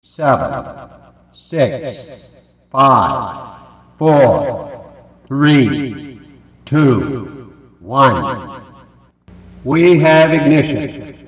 7, 6, 5, 4, 3, 2, 1. We have ignition.